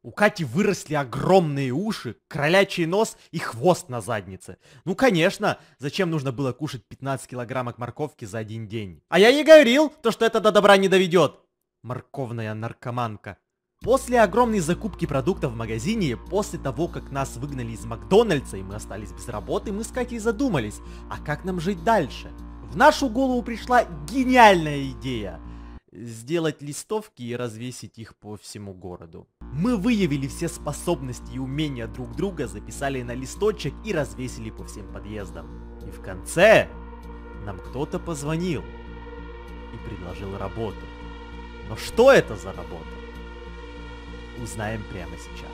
У Кати выросли огромные уши, кролячий нос и хвост на заднице. Ну конечно, зачем нужно было кушать 15 килограммов морковки за один день? А я ей говорил, что это до добра не доведет. Морковная наркоманка. После огромной закупки продуктов в магазине, после того, как нас выгнали из Макдональдса и мы остались без работы, мы с Катей задумались, а как нам жить дальше? В нашу голову пришла гениальная идея. Сделать листовки и развесить их по всему городу. Мы выявили все способности и умения друг друга, записали на листочек и развесили по всем подъездам. И в конце нам кто-то позвонил и предложил работу. Но что это за работа? Узнаем прямо сейчас.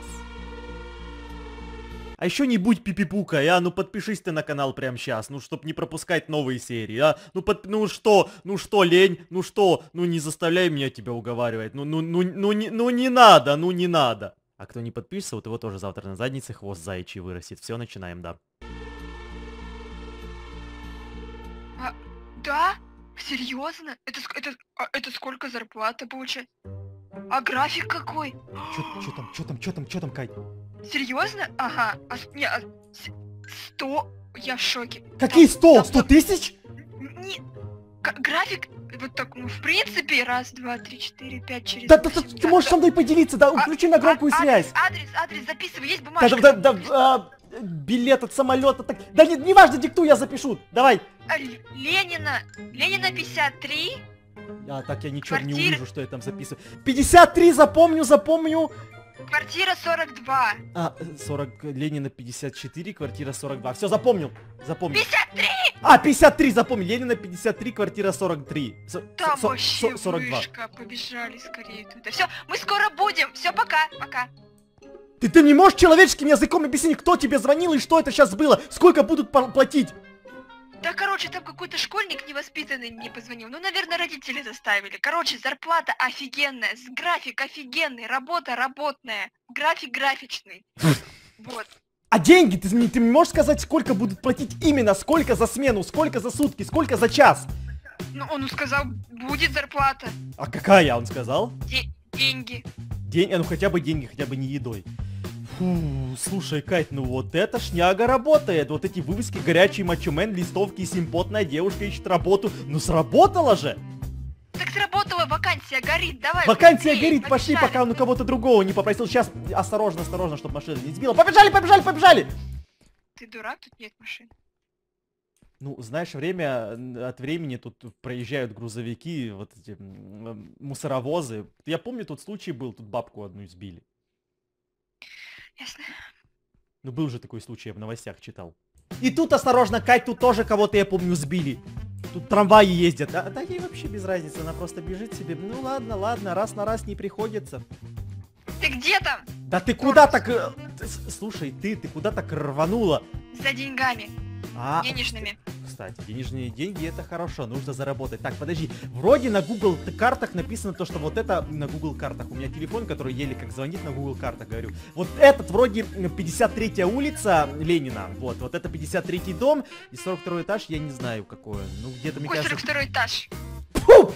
А еще не будь пипипукой, а, ну подпишись ты на канал прямо сейчас, ну чтоб не пропускать новые серии, а, ну что, лень, ну не заставляй меня тебя уговаривать, ну не надо. А кто не подпишется, у того тоже завтра на заднице хвост заячий вырастет. Все, начинаем, да. Да? Серьезно? Это сколько зарплата получается? А график какой? Чё там, Кать? Серьезно? Ага. 100? Я в шоке. Какие 100? 100 тысяч? График, вот так, ну, в принципе, раз, два, три, четыре, пять, через... Да, ты можешь со мной поделиться, да, включи на громкую связь. Адрес записывай, есть бумажка? Билет от самолета, так... Да не важно, диктуй, я запишу, давай. Ленина 53. Так я ничего не увижу, что я там записываю. 53, запомню. Квартира 42. 40, Ленина 54, квартира 42. Все, запомнил. 53! 53, запомнил. Ленина 53, квартира 43. Там вообще 42. вышка, побежали скорее туда. Все, мы скоро будем. Все, пока. Ты не можешь человеческим языком объяснить, кто тебе звонил и что это сейчас было? Сколько будут платить? Да, короче, там какой-то школьник невоспитанный мне позвонил. Ну, наверное, родители заставили. Короче, зарплата офигенная, график офигенный, работа работная, график графичный. Вот. А деньги? Ты мне можешь сказать, сколько будут платить именно? Сколько за смену? Сколько за сутки? Сколько за час? Ну, он сказал, будет зарплата. А какая, он сказал? Деньги. Ну хотя бы деньги, хотя бы не едой. Фу, слушай, Кать, ну вот эта шняга работает. Вот эти вывески горячий мачомен, листовки, симпотная девушка ищет работу. Ну сработало же! Так сработала, вакансия горит, давай. Вакансия горит, пошли, пока он у кого-то другого не попросил. Сейчас, осторожно, чтобы машина не сбила. Побежали! Ты дурак, тут нет машин. Ну, знаешь, время от времени тут проезжают грузовики, вот эти мусоровозы. Я помню, тот случай был, тут бабку одну избили. Ясно. Ну, был же такой случай, я в новостях читал. И тут, осторожно, Кать, тут тоже кого-то, я помню, сбили. Тут трамваи ездят. Да ей вообще без разницы, она просто бежит себе. Ну, ладно, раз на раз не приходится. Ты где там? Да ты куда так... Слушай, ты куда так рванула? За деньгами. Денежными. Кстати, денежные деньги это хорошо, нужно заработать. Так, подожди, вроде на Google картах написано то, что вот это на Google картах. У меня телефон, который еле как звонит на Google картах, говорю. Вот этот вроде 53-я улица Ленина, вот это 53-й дом и 42-й этаж, я не знаю какое. Ну где-то, мне кажется... 42-й этаж? Фу!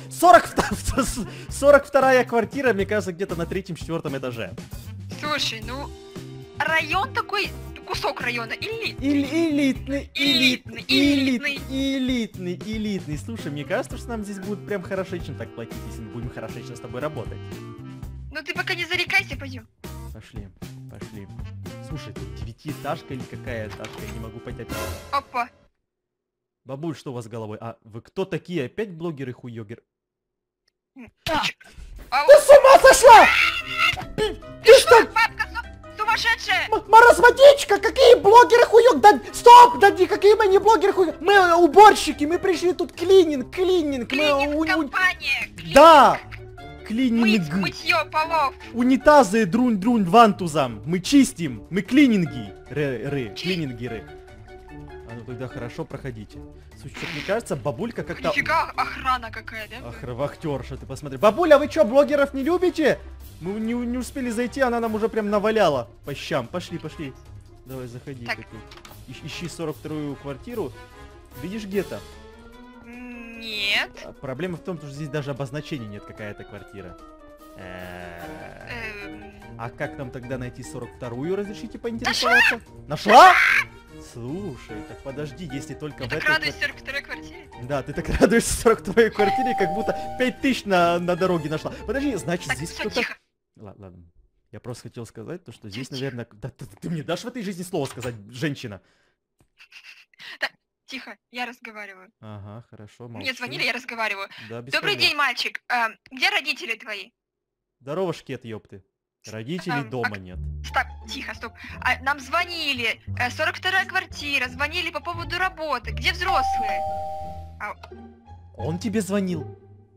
42-я квартира, мне кажется, где-то на 3-4 этаже. Слушай, ну район такой... Кусок района элитный. Элитный. Слушай, мне кажется, что нам здесь будет прям хорошечно так платить, если мы будем хорошечно с тобой работать. Ну ты пока не зарекайся, пойдем. Пошли. Слушай, тут 9-этажка или какая этажка, я не могу понять. Опа. Бабуль, что у вас с головой? А вы кто такие? Опять блогеры-хуёгеры? Ты с ума сошла? Ты что? Бабка сумасшедшая! Маразматичка, какие блогеры хуёк? Да стоп! Да никакие мы не блогеры хуёк! Мы уборщики, мы пришли тут клининг. Компания! Да! Клининг. Мытьё полов. Унитазы друнь вантузом. Мы чистим. Мы клинингеры. А ну тогда хорошо, проходите. Слушай, что-то мне кажется, бабулька как-то... Нифига охрана какая, да? Вахтерша, ты посмотри. Бабуля, вы что, блогеров не любите? Мы не успели зайти, она нам уже прям наваляла по щам. Пошли. Давай, заходи. Ищи 42-ю квартиру. Видишь где-то? Нет. Проблема в том, что здесь даже обозначений нет, какая это квартира. А как нам тогда найти 42-ю, разрешите поинтересоваться? Нашла? Слушай, так подожди, если только Я в так этой... радуюсь 42-й квартире. Да, ты так радуешься 42-й квартире, как будто 5000 на дороге нашла. Подожди, значит, Так, здесь всё, кто-то... тихо. Ладно. Я просто хотел сказать, то, что здесь, Тихо. наверное... Да, ты мне дашь в этой жизни слово сказать, женщина? Тихо, я разговариваю. Ага, хорошо, молчу. Мне звонили, я разговариваю. Да, без Добрый проблем. день, мальчик. Где родители твои? Здорово, шкет, ёпты. Родителей дома нет. Стоп, тихо, стоп. Нам звонили. 42-я квартира. Звонили по поводу работы. Где взрослые? Он тебе звонил?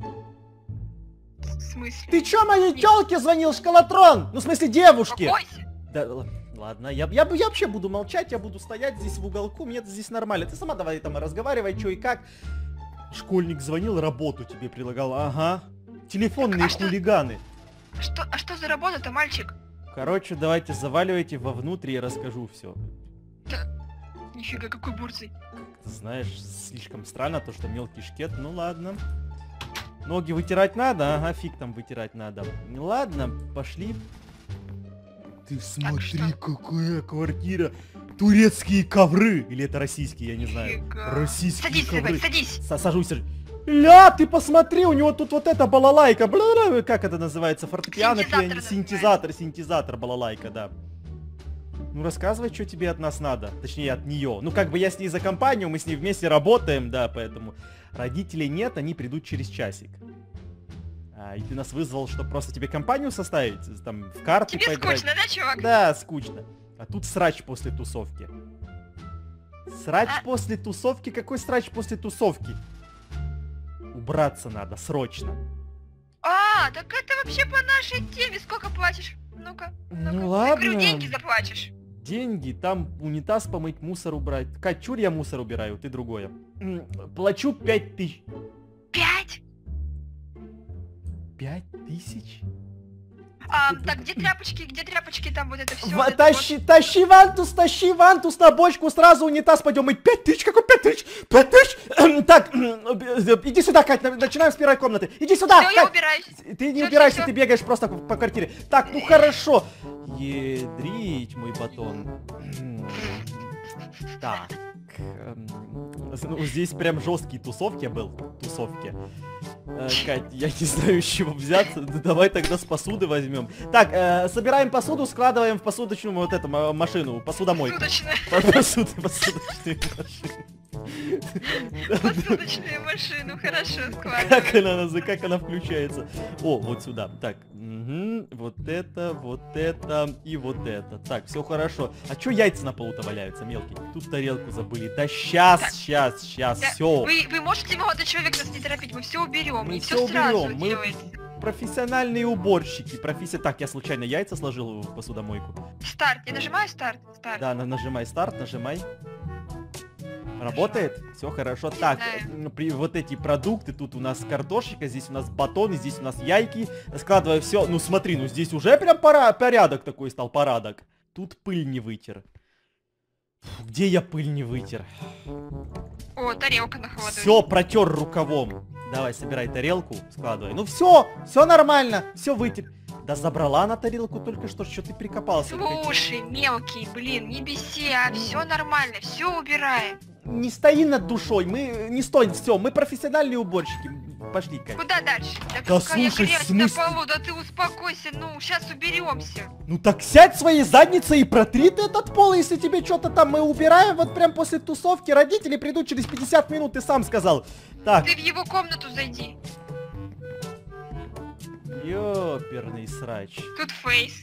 В смысле? Ты чё моей тёлке звонил, шкалатрон? Ну, в смысле, девушке? Успокойся. Да, ладно, я вообще буду молчать, я буду стоять здесь в уголку, мне здесь нормально. Ты сама давай там разговаривай, чё и как. Школьник звонил, работу тебе предлагал, ага. Телефонные хулиганы. А что за работа-то, мальчик? Короче, давайте заваливайте вовнутрь, я расскажу все. Нифига, какой бурзый. Ты знаешь, слишком странно то, что мелкий шкет, ну ладно. Ноги вытирать надо? Ага, фиг там вытирать надо. Ладно, пошли. Ты смотри, какая квартира. Турецкие ковры. Или это российские, я не знаю. Нифига. Российские Садись, ковры. давай, садись. Сажусь. Ля, ты посмотри, у него тут вот эта балалайка. Бла-бла-бла, как это называется? Фортепиано, синтезатор, балалайка, да. Ну рассказывай, что тебе от нас надо. Точнее, от нее. Ну как бы я с ней за компанию, мы с ней вместе работаем, да, поэтому... Родителей нет, они придут через часик. И ты нас вызвал, чтобы просто тебе компанию составить? Там в карты Тебе поиграть? скучно, да, чувак? Да, скучно. А тут срач после тусовки. Срач после тусовки? Какой срач после тусовки? Убраться надо, срочно. Так это вообще по нашей теме. Сколько платишь? Ну-ка. Ну ладно. Ты, говорю, деньги заплатишь. Деньги, там унитаз помыть, мусор убрать. Кать, чур я мусор убираю, ты другое. Плачу 5000. 5? 5000? Так, где тряпочки, там вот это все. Тащи вантус на бочку, сразу унитаз пойдем мыть. 5000, какой 5000? 5000? Так, иди сюда, Кать, начинаем с первой комнаты. Иди сюда, Всё, Кать. я убираюсь. Ты не Всё, убираешься, всё. ты бегаешь просто по квартире. Так, ну хорошо. Ядрить мой батон. Так. Ну, здесь прям жесткие тусовки был. Тусовки. Кать, я не знаю, с чего взяться. Давай тогда с посуды возьмем. Так, собираем посуду, складываем в посудочную вот эту машину. Посудомойку. Посудочную машину. Посудочную машину, хорошо, складываем. Как она включается? О, вот сюда. Так, вот это и вот это. Так, все хорошо. А чё яйца на полу-то валяются, мелкий? Тут тарелку забыли. Да сейчас, все. Вы можете, молодой человек, нас не торопить, мы все уберем. Мы И всё все сразу уберем, мы- делается. Профессиональные уборщики. Так, я случайно яйца сложил в посудомойку. Старт, я нажимаю старт. Да, нажимай старт, нажимай. Работает? Все хорошо. Так, вот эти продукты, тут у нас картошечка, здесь у нас батоны, здесь у нас яйки. Складываю все. Ну смотри, ну здесь уже прям порядок такой стал, порядок. Тут пыль не вытер. Фу, где я пыль не вытер? О, тарелка на холоду. Все, протер рукавом. Давай, собирай тарелку, складывай. Ну все нормально, все вытер. Да забрала на тарелку только что ты прикопался. Слушай, мелкий, блин, не беси, все нормально, все убираем. Не стои над душой, мы не стоим, все, мы профессиональные уборщики. Пошли, Кать. Куда дальше? Да какая слушай, грязь в смысле? на полу, да ты успокойся, ну, сейчас уберемся. Ну так сядь своей задницей и протри ты этот пол, если тебе что-то там мы убираем, вот прям после тусовки. Родители придут через 50 минут, ты сам сказал. Так. Ты в его комнату зайди. Ёперный срач. Тут фейс.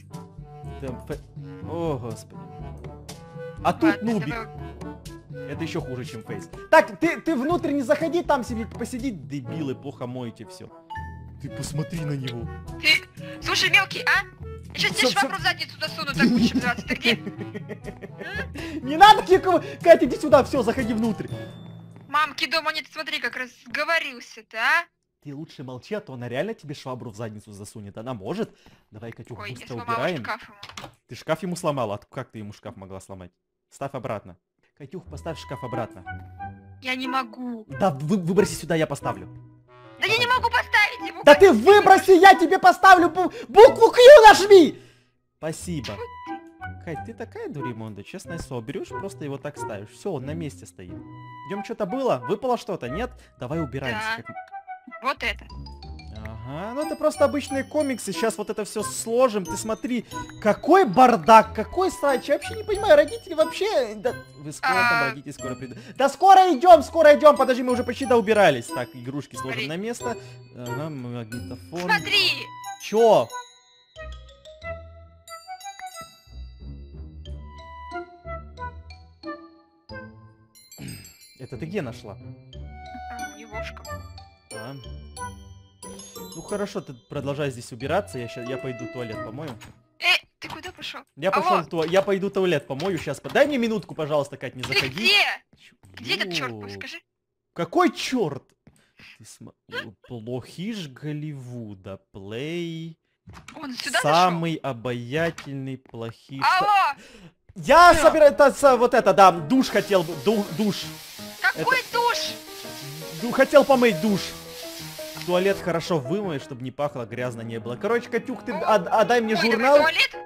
О, господи. А тут Ладно, нубик. давай. Это еще хуже, чем фейс. Так, ты внутрь не заходи, там себе посиди, дебилы, плохо моете все. Ты посмотри на него. Слушай, мелкий, а? Я сейчас тебе швабру в задницу засуну, так будешь обзываться. Ты где? Не надо никого. Катя, иди сюда, все, заходи внутрь. Мамки дома нет, смотри, как разговорился-то, а? Ты лучше молчи, а то она реально тебе швабру в задницу засунет. Она может. Давай, Катюх, Ой, я быстро сломала убираем. шкаф ему. Ты шкаф ему сломала, а как ты ему шкаф могла сломать? Ставь обратно. Катюх, поставь шкаф обратно. Я не могу. Да, выброси сюда, я поставлю. Да я не могу поставить его, Да ты выброси, я тебе поставлю букву Q нажми! Спасибо. Кать, ты такая дуримонда, честное слово. Берешь, просто его так ставишь. Все, он на месте стоит. Идем, что-то было? Выпало что-то? Нет? Давай убираемся. Да. Вот это. Ага, ну это просто обычные комиксы. Сейчас вот это все сложим. Ты смотри, какой бардак, какой срач. Я вообще не понимаю, родители вообще... Да, вы скоро там, родители скоро придут. Да скоро идем. Подожди, мы уже почти доубирались. Так, игрушки сложим на место. Ага, магнитофон. Смотри! Чё? Это ты где нашла? Егошка. А. Ну хорошо, ты продолжай здесь убираться. Я пойду туалет помою. Ты куда пошел? Я пошел я пойду туалет помою сейчас. Дай мне минутку, пожалуйста, Кать, не Ты заходи. где? Где этот черт, скажи? Какой черт? Плохиш Голливуда. Плей. Он сюда Самый обаятельный плохиш. Алло! Я собираю вот это, да, душ хотел бы. Душ. Какой душ? Хотел помыть душ. Туалет хорошо вымоешь, чтобы не пахло, грязно не было. Короче, Катюк, ты отдай мне журнал. Туалет?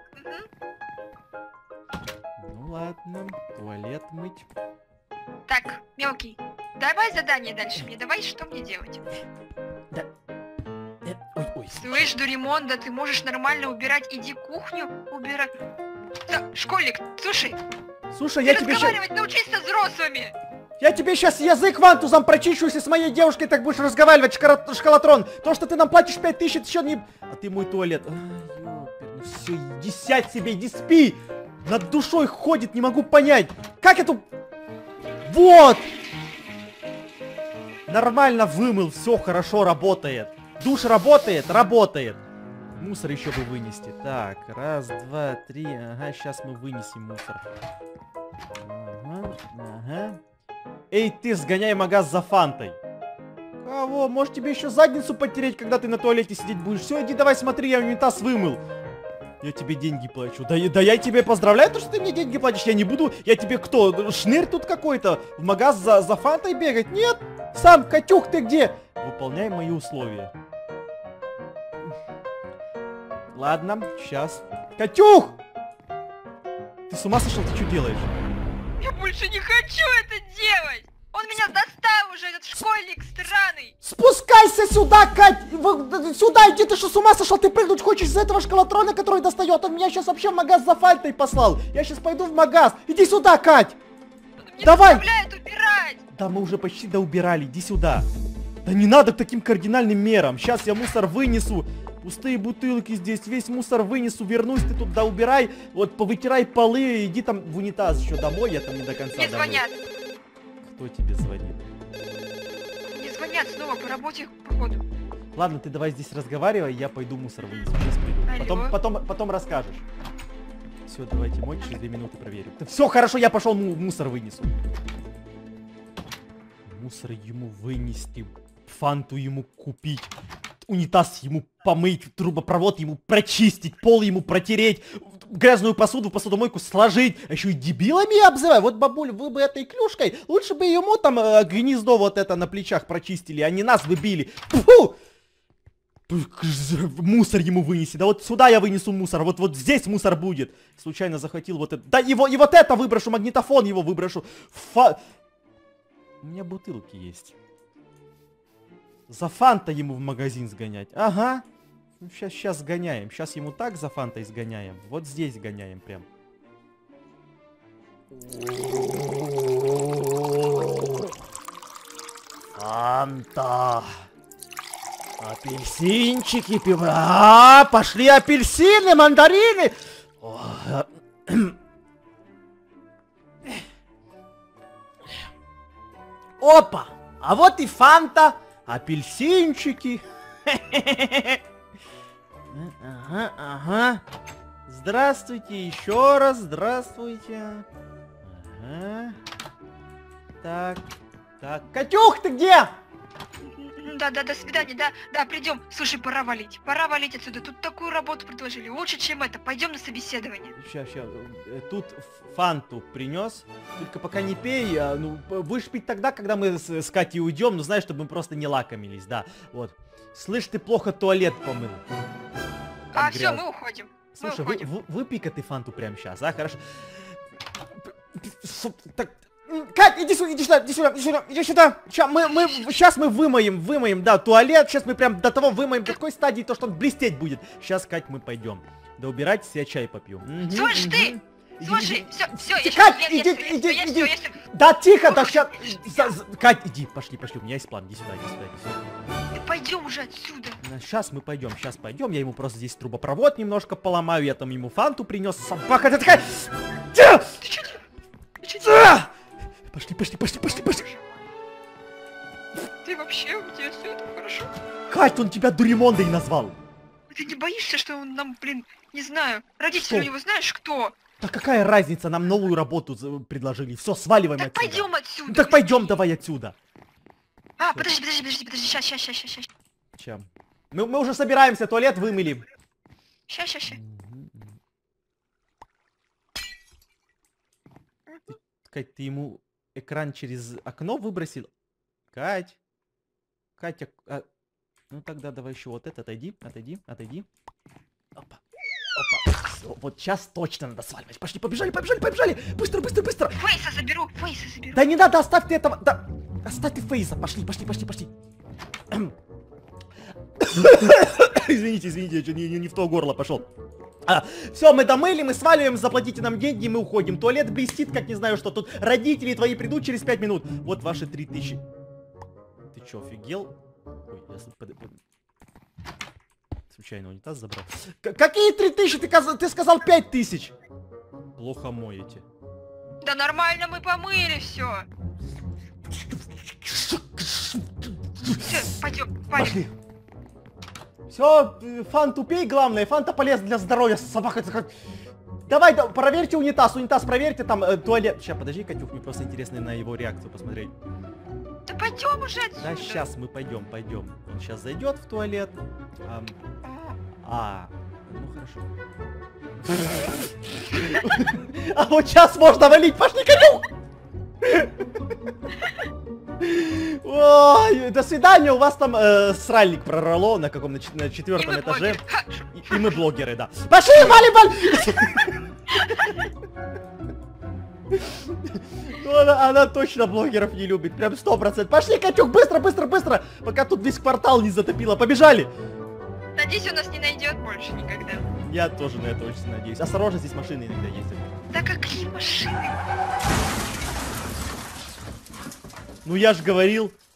Ну ладно, туалет мыть. Так, мелкий, давай задание дальше мне, давай, что мне делать? Да. Ой. Слышь, Дуримонда, ты можешь нормально убирать, иди кухню убирай. Да, школьник, слушай, я тебе разговаривать научись со взрослыми. Я тебе сейчас язык вантузом прочищу, если с моей девушкой так будешь разговаривать, шкалатрон. То, что ты нам платишь 5000, это еще не... А ты мой туалет. Ну все, иди сядь себе, иди спи. Над душой ходит, не могу понять. Как эту... Вот! Нормально вымыл, все хорошо, работает. Душ работает. Мусор еще бы вынести. Так, раз, два, три. Ага, сейчас мы вынесем мусор. Ага. Эй, ты, сгоняй в магаз за фантой. Кого? Может тебе еще задницу потереть, когда ты на туалете сидеть будешь? Все, иди давай смотри, я унитаз вымыл. Я тебе деньги плачу. Да я тебе поздравляю, то, что ты мне деньги платишь. Я не буду, я тебе кто, шнырь тут какой-то? В магаз за фантой бегать? Нет? Сам, Катюх, ты где? Выполняй мои условия. Ладно, сейчас. Катюх! Ты с ума сошел? Ты что делаешь? Я больше не хочу это делать! Он меня достал уже, этот школьник странный! Спускайся сюда, Кать! Сюда иди, ты что, с ума сошел? Ты прыгнуть хочешь из этого шкалатрона, который достает? Он меня сейчас вообще в магаз за фальтой послал! Я сейчас пойду в магаз! Иди сюда, Кать! Он давай! заставляет убирать! Да мы уже почти доубирали, иди сюда! Да не надо к таким кардинальным мерам! Сейчас я мусор вынесу! Пустые бутылки здесь, весь мусор вынесу, вернусь, ты тут доубирай, вот повытирай полы, иди там в унитаз еще домой, я там не до конца Мне домой. звонят. Кто тебе звонит? Мне звонят снова по работе, походу. Ладно, ты давай здесь разговаривай, я пойду мусор вынесу, сейчас приду. Потом расскажешь. Все, давайте мой, через 2 минуты проверим. Все, хорошо, я пошел мусор вынесу. Мусор ему вынести, фанту ему купить. Унитаз ему помыть, трубопровод ему прочистить, пол ему протереть, грязную посуду в посудомойку сложить, а еще и дебилами обзывай. Вот, бабуль, вы бы этой клюшкой, лучше бы ему там гнездо вот это на плечах прочистили, а не нас выбили. Фу! Мусор ему вынеси, да вот сюда я вынесу мусор, вот здесь мусор будет. Случайно захватил вот это, да и вот это выброшу, магнитофон его выброшу. У меня бутылки есть. За фанта ему в магазин сгонять. Ага. Ну, сейчас сгоняем. Сейчас ему так за фантой сгоняем. Вот здесь гоняем прям. Фанта. Апельсинчики пива. Пошли апельсины, мандарины. Опа. А вот и фанта. Апельсинчики. Ага. Здравствуйте, еще раз, здравствуйте. Ага. Так. Катюх, ты где? Да, до свидания, да, придем. Слушай, пора валить отсюда. Тут такую работу предложили, лучше, чем это. Пойдем на собеседование. Сейчас. Тут фанту принес. Только пока не пей. Ну, будешь пить тогда, когда мы с Катей уйдем. Ну, знаешь, чтобы мы просто не лакомились, да. Вот. Слышь, ты плохо туалет помыл. А, все, мы уходим. Слушай, выпей-ка ты фанту прямо сейчас, а? Хорошо. Так, Кать, иди сюда, иди сюда. Сейчас мы вымоем, да, туалет. Сейчас мы прям до того вымоем, до такой стадии, то, что он блестеть будет. Сейчас, Кать, мы пойдем. Да убирайтесь, я чай попью. Слышь, ты! Слушай, все, я Кать, сейчас... иди. Да тихо, да сейчас... Кать, иди, пошли, у меня есть план. Иди сюда. Пойдем уже отсюда. Сейчас мы пойдем. Я ему просто здесь трубопровод немножко поломаю. Я там ему фанту принес. Собака, ты такая... Ты что делаешь? Пошли. Ты вообще, у тебя все это хорошо? Кать, он тебя Дуримондой назвал. Ты не боишься, что он нам, блин, не знаю, родители у него знаешь кто? Да какая разница, нам новую работу предложили. Все, сваливаем так отсюда. Пойдем отсюда. Так пойдем давай отсюда. А, подожди, сейчас. Чем? Мы уже собираемся, туалет вымыли. Сейчас. Кать, ты ему экран через окно выбросил? Катя, ну тогда давай еще вот это, отойди. Опа. Все, вот сейчас точно надо сваливать. Пошли, побежали. Быстро. Фейса заберу. Да не надо, оставь ты этого. Да, оставь ты Фейса. Пошли. Извините, я чуть не в то горло пошел. Все, мы домыли, мы сваливаем, заплатите нам деньги, мы уходим. Туалет блестит, как не знаю что. Тут родители твои придут через 5 минут. Вот ваши 3000. Ты чё, офигел? Ой, я случайно унитаз забрал. Какие 3000? Ты сказал 5000. Плохо моете. Да нормально, мы помыли все. Все, пойдем. Пошли. Все, фанту пей, главное, фанта полезна для здоровья, собака. Давай, проверьте унитаз, проверьте, там туалет. Сейчас, подожди, Катюх, мне просто интересно на его реакцию посмотреть. Да пойдем уже отсюда. Да, сейчас мы пойдем. Он сейчас зайдет в туалет. Ну хорошо. А вот сейчас можно валить, пошли, Катюх! Ой, до свидания, у вас там сральник прорвало на каком, на 4-м этаже. И мы блогеры, да. Пошли, вали! Она точно блогеров не любит, прям 100%. Пошли, Катюк, быстро, пока тут весь квартал не затопило. Побежали! Надеюсь, он нас не найдет больше никогда. Я тоже на это очень надеюсь. Осторожно, здесь машины иногда ездят. Да какие машины? Ну я ж говорил.